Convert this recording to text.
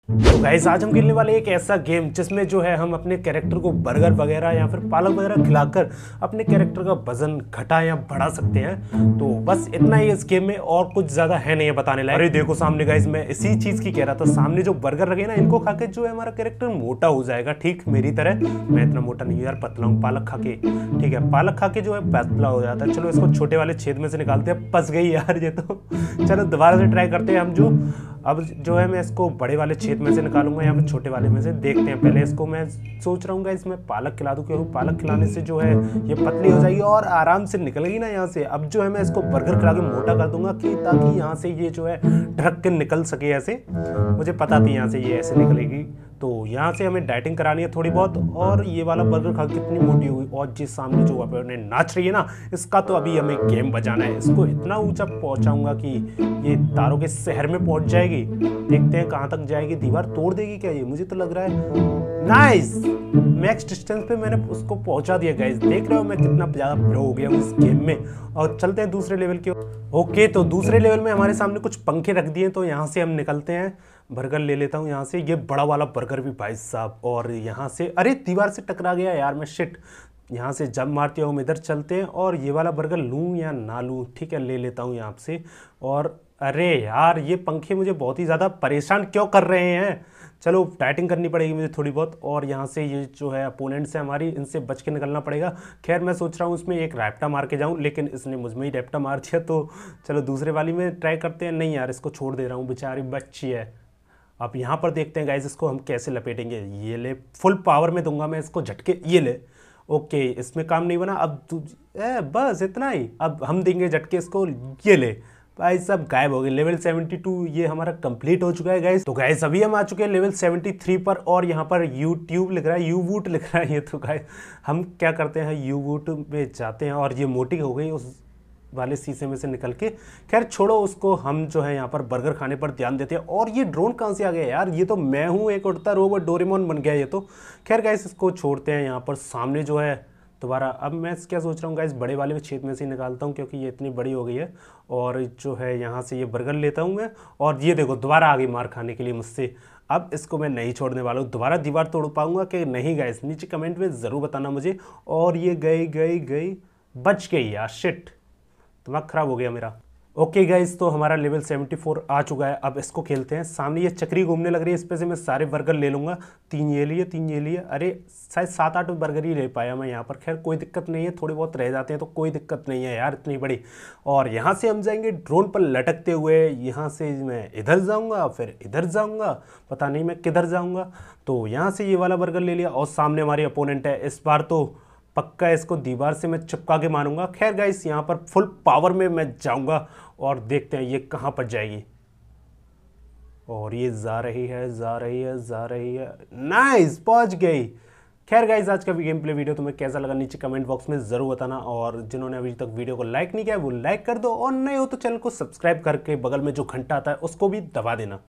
तो गाइस आज हम खेलने वाले एक ऐसा गेम जिसमें जो है हम अपने कैरेक्टर को बर्गर वगैरह या फिर पालक वगैरह खिलाकर अपने कैरेक्टर का वजन घटा या बढ़ा सकते हैं। तो बस इतना ही इस गेम में, और कुछ ज्यादा है नहीं है बताने लायक। अरे देखो सामने गाइस, मैं इसी चीज की कह रहा था। सामने जो बर्गर लगे ना, इनको खा के जो है हमारा कैरेक्टर मोटा हो जाएगा, ठीक मेरी तरह। मैं इतना मोटा नहीं हूं यार, पतला हूँ पालक खा के। ठीक है, पालक खा के जो है पतला हो जाता है। चलो इसको छोटे वाले छेद में से निकालते हैं। फंस गई यार ये तो। चलो दोबारा से ट्राई करते हैं हम। जो अब जो है मैं इसको बड़े वाले छेद में से निकालूंगा या फिर छोटे वाले में से, देखते हैं। पहले इसको मैं सोच रहा हूँ इसमें पालक खिला दूं, क्योंकि पालक खिलाने से जो है ये पतली हो जाएगी और आराम से निकलेगी ना यहाँ से। अब जो है मैं इसको बर्गर खिला के मोटा कर दूंगा, कि ताकि यहाँ से ये जो है ढक के निकल सके ऐसे। मुझे पता थी यहाँ से ये ऐसे निकलेगी। तो यहाँ से हमें डाइटिंग करानी है थोड़ी बहुत। और ये वाला बर्गर खा कितनी मोटी हुई, और जिस सामने जो अपने नाच रही है ना, इसका तो अभी हमें गेम बजाना है। इसको इतना ऊंचा पहुंचाऊंगा कि ये तारों के शहर में पहुंच जाएगी। देखते हैं कहां तक जाएगी। दीवार तोड़ देगी क्या ये? मुझे तो लग रहा है नाइस, मैक्स डिस्टेंस पे मैंने उसको पहुंचा दिया गाइस। देख रहे हो मैं कितना ज्यादा प्रो हो गया हूँ इस गेम में। और चलते हैं दूसरे लेवल के। ओके, तो दूसरे लेवल में हमारे सामने कुछ पंखे रख दिए, तो यहाँ से हम निकलते हैं। बर्गर ले लेता हूँ यहाँ से, ये बड़ा वाला बर्गर भी भाई साहब। और यहाँ से अरे दीवार से टकरा गया यार मैं, शिट। यहाँ से जंप मारते हो, हम इधर चलते हैं। और ये वाला बर्गर लूँ या ना लूँ? ठीक है, ले लेता हूँ यहाँ से। और अरे यार ये पंखे मुझे बहुत ही ज़्यादा परेशान क्यों कर रहे हैं। चलो डाइटिंग करनी पड़ेगी मुझे थोड़ी बहुत। और यहाँ से ये जो है अपोनेंट्स है हमारी, इनसे बच के निकलना पड़ेगा। खैर मैं सोच रहा हूँ उसमें एक रैप्टा मार के जाऊँ, लेकिन इसने मुझ में ही रैप्टा मार दिया। तो चलो दूसरे वाली में ट्राई करते हैं। नहीं यार, इसको छोड़ दे रहा हूँ, बेचारी बच्ची है। अब यहाँ पर देखते हैं गाइस, इसको हम कैसे लपेटेंगे। ये ले, फुल पावर में दूंगा मैं इसको झटके। ये ले, ओके इसमें काम नहीं बना। अब तू बस इतना ही। अब हम देंगे झटके इसको। ये ले भाई, सब गायब हो गए। लेवल 72 ये हमारा कंप्लीट हो चुका है गाइस। तो गाइस अभी हम आ चुके हैं लेवल 73 पर। और यहाँ पर यूट्यूब लिख रहा है, यू वूट लिख रहा है ये। तो गाइस हम क्या करते हैं, यू वूट में जाते हैं। और ये मोटी हो गई उस वाले शीशे में से निकल के। खैर छोड़ो उसको, हम जो है यहाँ पर बर्गर खाने पर ध्यान देते हैं। और ये ड्रोन कहाँ से आ गया यार? ये तो मैं हूँ एक उड़ता रोबोट, डोरेमोन बन गया ये तो। खैर गाइस इसको छोड़ते हैं। यहाँ पर सामने जो है दोबारा, अब मैं क्या सोच रहा हूँ गाइस, बड़े वाले छेद में से ही निकालता हूँ, क्योंकि ये इतनी बड़ी हो गई है। और जो है यहाँ से ये बर्गर लेता हूँ मैं। और ये देखो दोबारा आ गई मार खाने के लिए मुझसे। अब इसको मैं नहीं छोड़ने वाला हूँ। दोबारा दीवार तोड़ पाऊंगा कि नहीं गाइस, नीचे कमेंट में ज़रूर बताना मुझे। और ये गई गई गई, बच गई यार, शिट, दिमाग खराब हो गया मेरा। ओके गाइस, तो हमारा लेवल 74 आ चुका है। अब इसको खेलते हैं। सामने ये चक्री घूमने लग रही है, इस पे से मैं सारे बर्गर ले लूँगा। 3 ये लिए, 3 ये लिए। अरे शायद 7-8 बर्गर ही ले पाया मैं यहाँ पर। खैर कोई दिक्कत नहीं है, थोड़े बहुत रह जाते हैं तो कोई दिक्कत नहीं है यार, इतनी बड़ी। और यहाँ से हम जाएंगे ड्रोन पर लटकते हुए। यहाँ से मैं इधर जाऊँगा, फिर इधर जाऊँगा, पता नहीं मैं किधर जाऊँगा। तो यहाँ से ये वाला बर्गर ले लिया। और सामने हमारी अपोनेंट है। इस बार तो पक्का इसको दीवार से मैं चिपका के मारूंगा। खैर गाइस यहाँ पर फुल पावर में मैं जाऊंगा। और देखते हैं ये कहाँ पर जाएगी। और ये जा रही है, जा रही है, जा रही है। नाइस, पहुंच गई। खैर गाइस आज का भी गेम प्ले वीडियो तुम्हें कैसा लगा नीचे कमेंट बॉक्स में ज़रूर बताना। और जिन्होंने अभी तक वीडियो को लाइक नहीं किया वो लाइक कर दो। और नए हो तो चैनल को सब्सक्राइब करके बगल में जो घंटा आता है उसको भी दबा देना।